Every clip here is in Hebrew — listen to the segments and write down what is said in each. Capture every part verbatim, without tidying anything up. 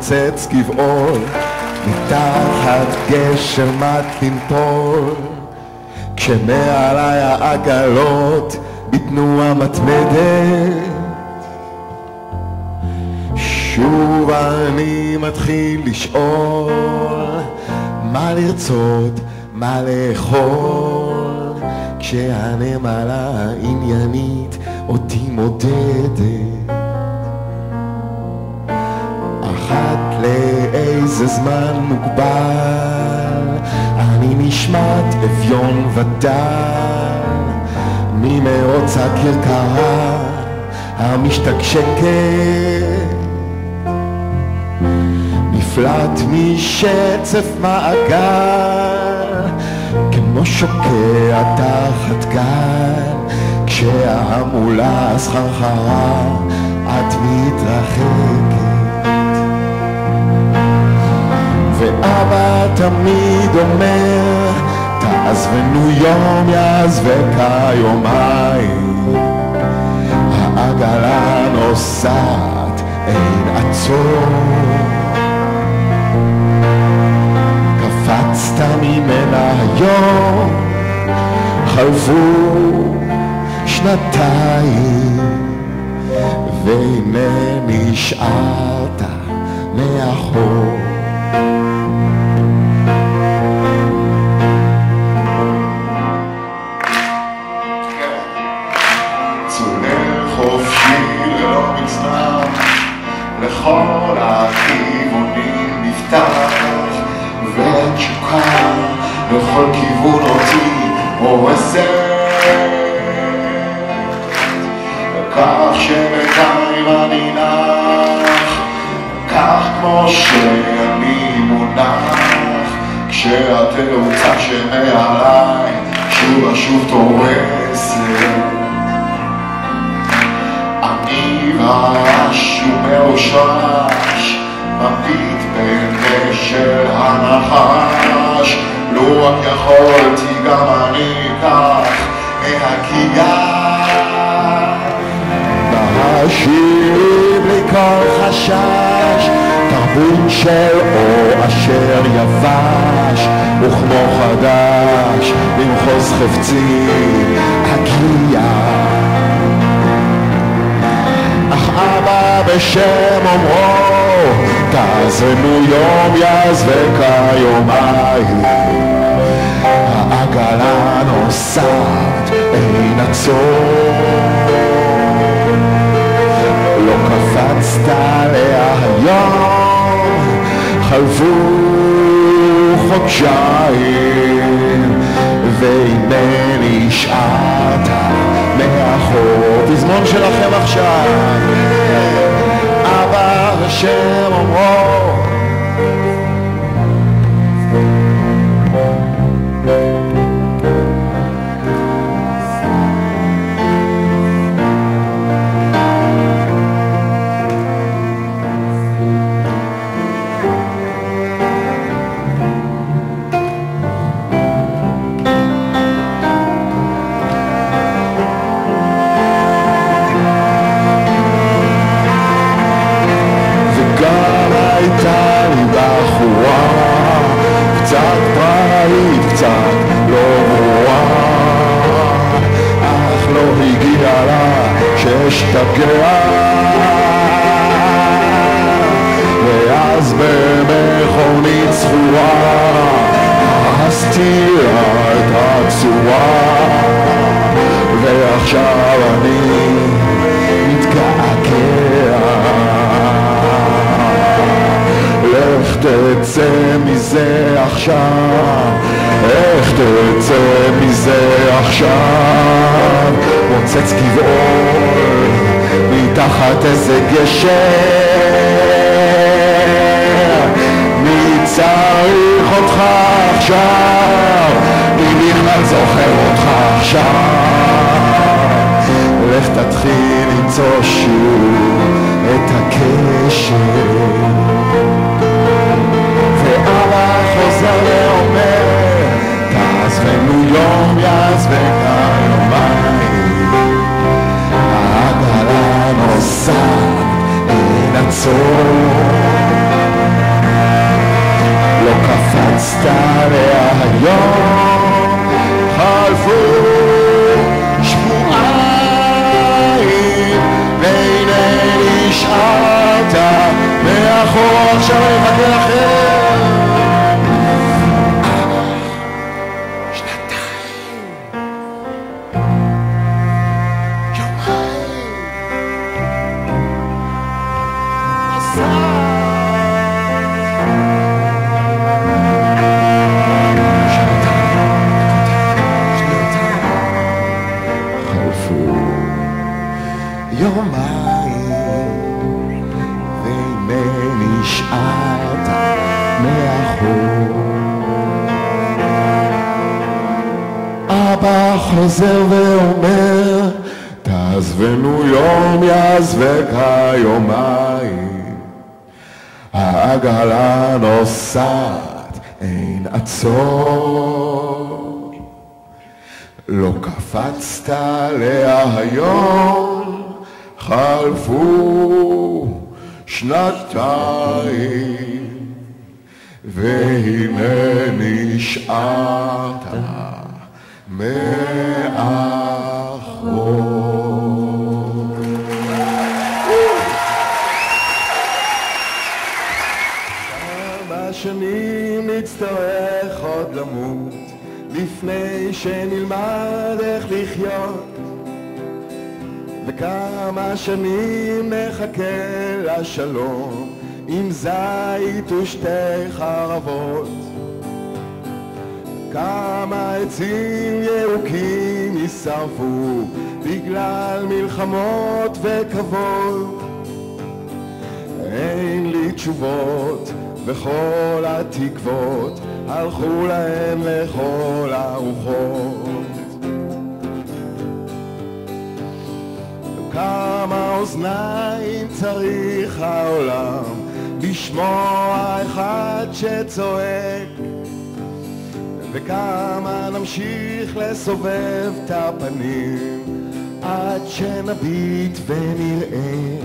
מוצץ גבעול, מתחת גשר מת לנפול, כשמעלי העגלות בתנועה מתמדת. שוב אני מתחיל לשאול מה לרצות, מה לאכול, כשהנמלה העניינית אותי מודדת. אחת לאיזה זמן מוגבל אני נשמט אביון ודל ממרוץ הכרכרה המשתקשקת, נפלט משצף מעגל כמו שוקע תחת גל, כשההמולה סחרחרה את מתרחקת. ואבא תמיד אומר תעזבנו יום יעזבך יומיים, העגלה נוסעת אין עצור, קפצת ממנה היום חלפו שנתיים, והנה נשארת מאחור. לכל הכיוונים נפתח, והתשוקה לכל כיוון אותי הורסת, כך שבינתיים אני נח, כך כמו שאני מונח, כשהתאוצה שמעליי שוב ושוב תורסת. אני רעש ומאושש, מביט בעיני של הנחש, לו רק יכולתי גם אני כך מהכיגר. בהשירים בלי כל חשש, תרבות של אור אשר יבש, וכמו חדש במחוז חפצי הגיע. אך אבא בשם אומרו תעזבנו יום יעזבך יומיים, העגלה נוסעת אין עצור, לא קפצת עליה היום חלפו חודשיים, והנה נשארת מאחור. תזמון שלכם עכשיו, אבא השם אומרו קצת פראית, קצת לא ברורה, אך לא הגיע לה שאשתגע, ואז במכונית זכורה הסתירה את הצורה, ועכשיו אני מתגעגע. איך תצא מזה עכשיו, איך תצא מזה עכשיו, מוצץ גבעול מתחת איזה גשר, מי צריך אותך עכשיו, מי בכלל זוכר אותך עכשיו, לך תתחיל למצוא שוב את הקשר. ואבא חוזר ואומר תעזבנו יום יעזבך יומיים, העגלה נוסעת אין עצור, יום, חלפו שבועיים, והנה נשארת מאחור, עכשיו אני מחכה לכם. שנתיים, יומיים, עשה יומיים, והנה נשארת מאחור. אבא חוזר ואומר, תעזבנו יום יעזבק יומיים. העגלה נוסעת אין עצור, לא קפצת עליה היום, חלפו שנתיים, והנה נשארת מאחור. כמה שנים נצטרך עוד למות לפני שנלמד איך לחיות, וכמה שנים נחכה לשלום עם זית ושתי חרבות. כמה עצים ירוקים יישרפו בגלל מלחמות וכבוד. אין לי תשובות וכל התקוות הלכו להם לכל הרוחות. כמה אוזניים צריך העולם לשמוע אחד שצועק, וכמה נמשיך לסובב את הפנים עד שנביט ונראה.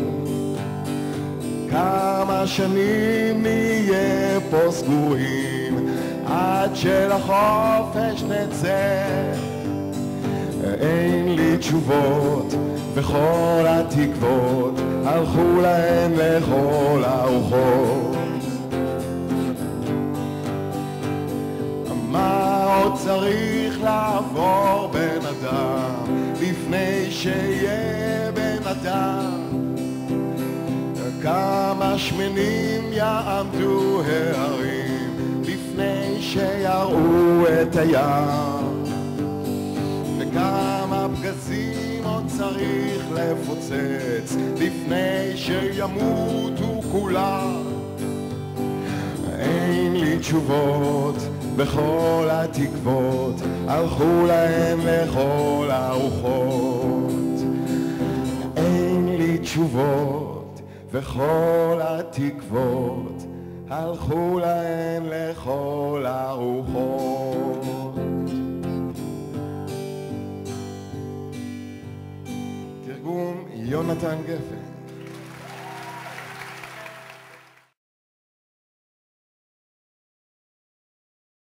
כמה שנים נהיה פה סגורים עד שלחופש נצא. אין לי תשובות וכל התקוות הלכו להם לכל הרוחות. מה עוד צריך לעבור בן אדם לפני שיהיה בן אדם? כמה שמנים יעמדו ההרים לפני שיראו את הים? וכמה פגזים עוד צריך לפוצץ לפני שימותו כולם? אין לי תשובות וכל התקוות הלכו להם לכל הרוחות. אין לי תשובות וכל התקוות הלכו להם לכל הרוחות. תרגום יונתן גפן.